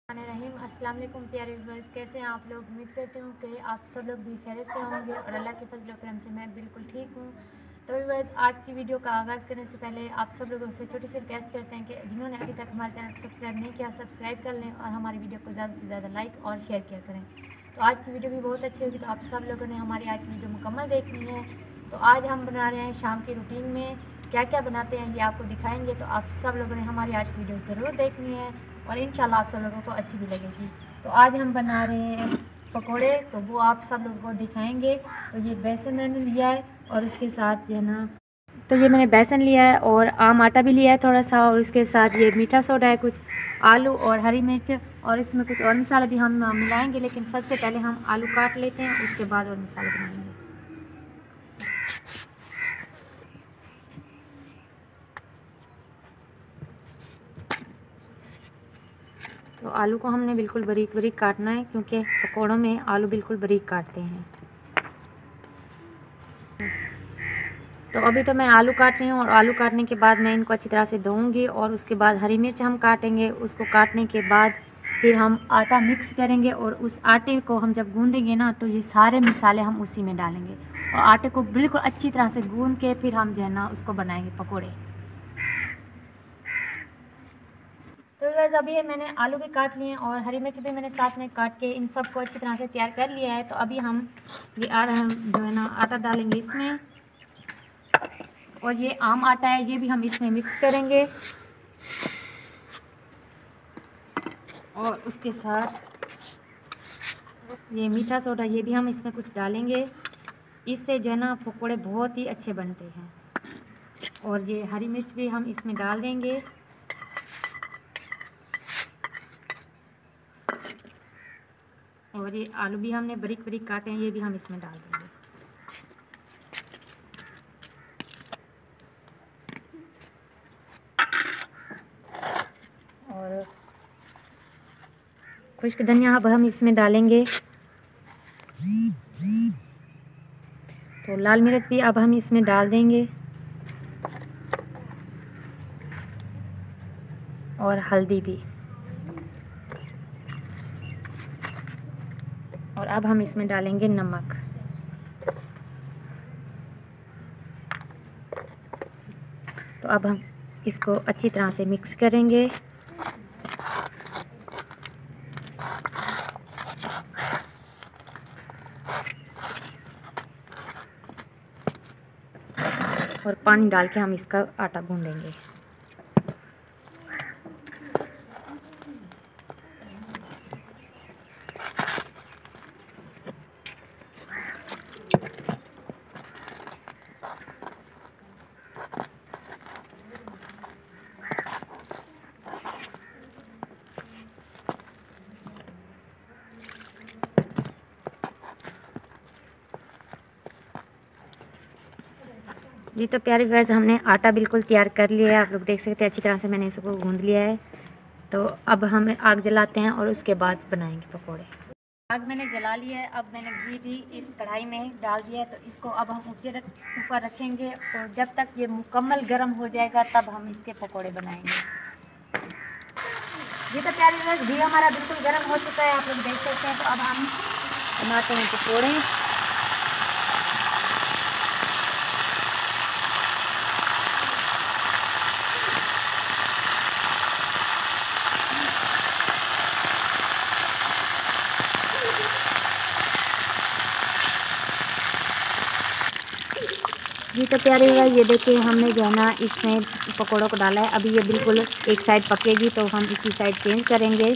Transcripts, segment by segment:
रहीम अस्सलाम वालेकुम प्यारे व्यूअर्स, कैसे हैं आप लोग। उम्मीद करती हूँ कि आप सब लोग भी खैरियत से होंगे और अल्लाह के फजल करम से मैं बिल्कुल ठीक हूँ। तो व्यूअर्स, आज की वीडियो का आगाज़ करने से पहले आप सब लोगों से छोटी सी रिक्वेस्ट करते हैं कि जिन्होंने अभी तक हमारे चैनल को सब्सक्राइब नहीं किया, सब्सक्राइब कर लें और हमारी वीडियो को ज़्यादा से ज़्यादा लाइक और शेयर किया करें। तो आज की वीडियो भी बहुत अच्छी होगी, तो आप सब लोगों ने हमारी आज की वीडियो मुकम्मल देखनी है। तो आज हम बना रहे हैं शाम की रूटीन में क्या क्या बनाते हैं, ये आपको दिखाएंगे। तो आप सब लोगों ने हमारी आज की वीडियो ज़रूर देखनी है और इंशाल्लाह आप सब लोगों को अच्छी भी लगेगी। तो आज हम बना रहे हैं पकोड़े, तो वो आप सब लोगों को दिखाएंगे। तो ये बेसन मैंने लिया है और उसके साथ जो है ना, तो ये मैंने बेसन लिया है और आम आटा भी लिया है थोड़ा सा, और उसके साथ ये मीठा सोडा है, कुछ आलू और हरी मिर्च, और इसमें कुछ और मसाला भी हम मिलाएंगे। लेकिन सबसे पहले हम आलू काट लेते हैं, उसके बाद और मसाले बनाएंगे। तो आलू को हमने बिल्कुल बारीक बारीक काटना है, क्योंकि पकौड़ों में आलू बिल्कुल बारीक काटते हैं। तो अभी तो मैं आलू काट रही हूँ और आलू काटने के बाद मैं इनको अच्छी तरह से धोऊंगी, और उसके बाद हरी मिर्च हम काटेंगे। उसको काटने के बाद फिर हम आटा मिक्स करेंगे, और उस आटे को हम जब गूंदेंगे ना, तो ये सारे मसाले हम उसी में डालेंगे और आटे को बिल्कुल अच्छी तरह से गूंद के फिर हम जो है ना उसको बनाएंगे पकौड़े। तो बस अभी मैंने आलू भी काट लिए हैं और हरी मिर्च भी मैंने साथ में काट के इन सब को अच्छी तरह से तैयार कर लिया है। तो अभी हम ये जो है ना आटा डालेंगे इसमें, और ये आम आटा है, ये भी हम इसमें मिक्स करेंगे। और उसके साथ ये मीठा सोडा, ये भी हम इसमें कुछ डालेंगे। इससे जो है ना पकौड़े बहुत ही अच्छे बनते हैं। और ये हरी मिर्च भी हम इसमें डाल देंगे। और ये आलू भी हमने बारीक बारीक काटे हैं, ये भी हम इसमें डाल देंगे। और खुश्क धनिया अब हम इसमें डालेंगे। तो लाल मिर्च भी अब हम इसमें डाल देंगे, और हल्दी भी। और अब हम इसमें डालेंगे नमक। तो अब हम इसको अच्छी तरह से मिक्स करेंगे। और पानी डाल के हम इसका आटा गूंदेंगे। जी तो प्यारे व्यूअर्स, हमने आटा बिल्कुल तैयार कर लिया है, आप लोग देख सकते हैं अच्छी तरह से मैंने इसको गूंद लिया है। तो अब हम आग जलाते हैं और उसके बाद बनाएंगे पकोड़े। आग मैंने जला लिया है, अब मैंने घी भी इस कढ़ाई में डाल दिया है। तो इसको अब हम ऊपर रखेंगे, और जब तक ये मुकम्मल गर्म हो जाएगा तब हम इसके पकोड़े बनाएंगे। जी तो प्यारे व्यूअर्स, घी हमारा बिल्कुल गर्म हो चुका है, आप लोग देख सकते हैं। तो अब हम बनाते हैं पकोड़े। जी तो प्यारे हुआ, ये देखिए हमने जो है ना इसमें पकौड़ों को डाला है। अभी ये बिल्कुल एक साइड पकेगी तो हम इसकी साइड चेंज करेंगे।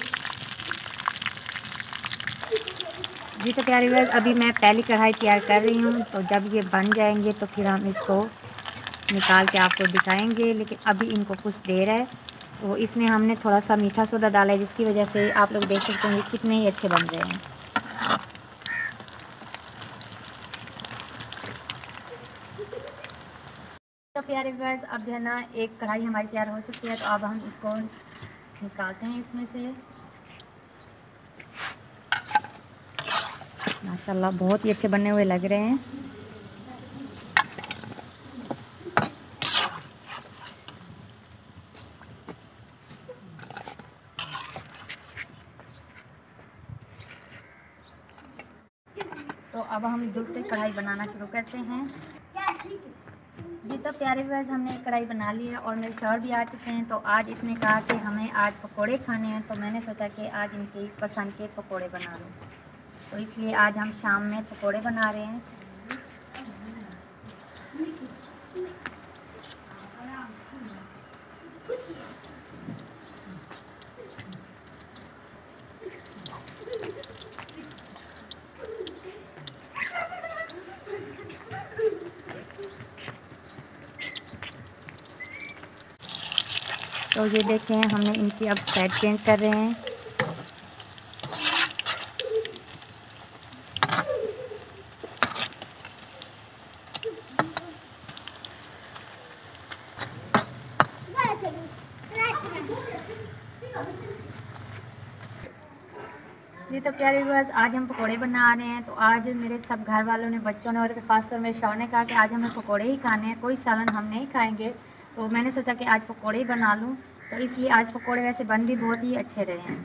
जी तो प्यारे हुआ, अभी मैं पहली कढ़ाई तैयार कर रही हूँ। तो जब ये बन जाएंगे तो फिर हम इसको निकाल के आपको दिखाएंगे। लेकिन अभी इनको कुछ देर है। तो इसमें हमने थोड़ा सा मीठा सोडा डाला है, जिसकी वजह से आप लोग देख सकते हैं कितने ही अच्छे बन रहे हैं। तो प्यारे व्यूअर्स, अब जो है ना एक कढ़ाई हमारी तैयार हो चुकी है। तो अब हम इसको निकालते हैं इसमें से। माशाल्लाह बहुत ही अच्छे बनने हुए लग रहे हैं। तो अब हम दूसरी कढ़ाई बनाना शुरू करते हैं। जी तो प्यारे व्यूअर्स, हमने कढ़ाई बना ली है और मेरे शौहर भी आ चुके हैं। तो आज इसने कहा कि हमें आज पकोड़े खाने हैं, तो मैंने सोचा कि आज इनकी पसंद के पकोड़े बना लूँ। तो इसलिए आज हम शाम में पकोड़े बना रहे हैं। तो ये देखें, हमने इनकी अब साइड चेंज कर रहे हैं। जी तो प्यारे व्यूअर्स, आज हम पकोड़े बना रहे हैं। तो आज मेरे सब घर वालों ने, बच्चों ने और ख़ासतौर मेरे शौहर ने कहा कि आज हमें पकोड़े ही खाने हैं, कोई सालन हम नहीं खाएंगे। तो मैंने सोचा कि आज पकोड़े ही बना लूँ। तो इसलिए आज पकोड़े वैसे बन भी बहुत ही अच्छे रहे हैं।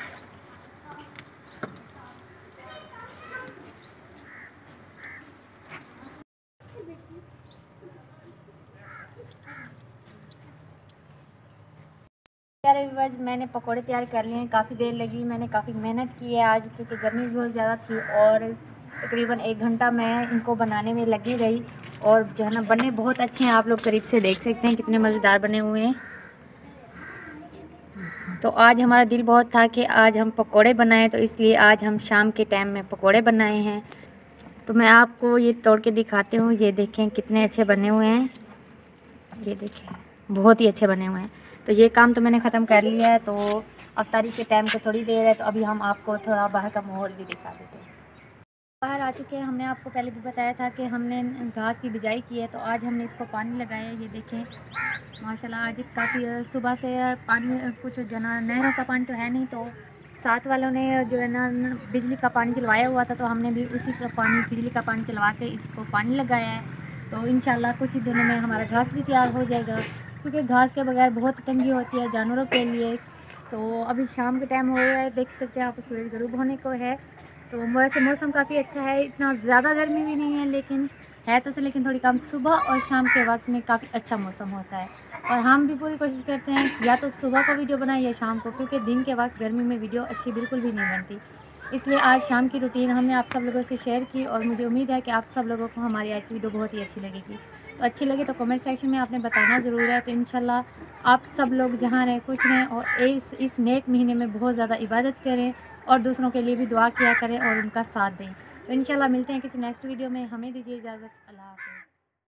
प्यारे व्यूअर्स, मैंने पकोड़े तैयार कर लिए हैं। काफ़ी देर लगी, मैंने काफ़ी मेहनत की है आज, क्योंकि गर्मी भी बहुत ज़्यादा थी और तकरीबन 1 घंटा मैं इनको बनाने में लगी रही। और जो है ना, बने बहुत अच्छे हैं, आप लोग करीब से देख सकते हैं कितने मज़ेदार बने हुए हैं। तो आज हमारा दिल बहुत था कि आज हम पकोड़े बनाएं, तो इसलिए आज हम शाम के टाइम में पकोड़े बनाए हैं। तो मैं आपको ये तोड़ के दिखाती हूँ। ये देखें कितने अच्छे बने हुए हैं, ये देखें बहुत ही अच्छे बने हुए हैं। तो ये काम तो मैंने ख़त्म कर लिया है। तो अफ्तारी के टाइम को थोड़ी देर है, तो अभी हम आपको थोड़ा बाहर का माहौल भी दिखा देते हैं। बाहर आ चुके हैं। हमने आपको पहले भी बताया था कि हमने घास की बिजाई की है। तो आज हमने इसको पानी लगाया है। ये देखें माशाल्लाह, आज काफ़ी सुबह से पानी, कुछ जो ना नहरों का पानी तो है नहीं, तो साथ वालों ने जो है ना बिजली का पानी चलवाया हुआ था, तो हमने भी उसी का पानी, बिजली का पानी चलवा के इसको पानी लगाया है। तो इंशाल्लाह कुछ ही दिनों में हमारा घास भी तैयार हो जाएगा, क्योंकि घास के बगैर बहुत तंगी होती है जानवरों के लिए। तो अभी शाम के टाइम हो रहा है, देख सकते हैं आप, सूरज गरूब होने को है। तो वैसे मौसम काफ़ी अच्छा है, इतना ज़्यादा गर्मी भी नहीं है, लेकिन है तो से लेकिन थोड़ी कम। सुबह और शाम के वक्त में काफ़ी अच्छा मौसम होता है। और हम भी पूरी कोशिश करते हैं या तो सुबह को वीडियो बनाएं या शाम को, क्योंकि दिन के वक्त गर्मी में वीडियो अच्छी बिल्कुल भी नहीं बनती। इसलिए आज शाम की रूटीन हमने आप सब लोगों से शेयर की, और मुझे उम्मीद है कि आप सब लोगों को हमारी आज की वीडियो बहुत ही अच्छी लगेगी। तो अच्छी लगे तो कमेंट सेक्शन में आपने बताना ज़रूर है। तो इंशाल्लाह आप सब लोग जहाँ रहें खुश रहें, और इस नेक महीने में बहुत ज़्यादा इबादत करें और दूसरों के लिए भी दुआ किया करें और उनका साथ दें। तो इंशाल्लाह मिलते हैं किसी नेक्स्ट वीडियो में। हमें दीजिए इजाज़त। अल्लाह हाफ़िज़।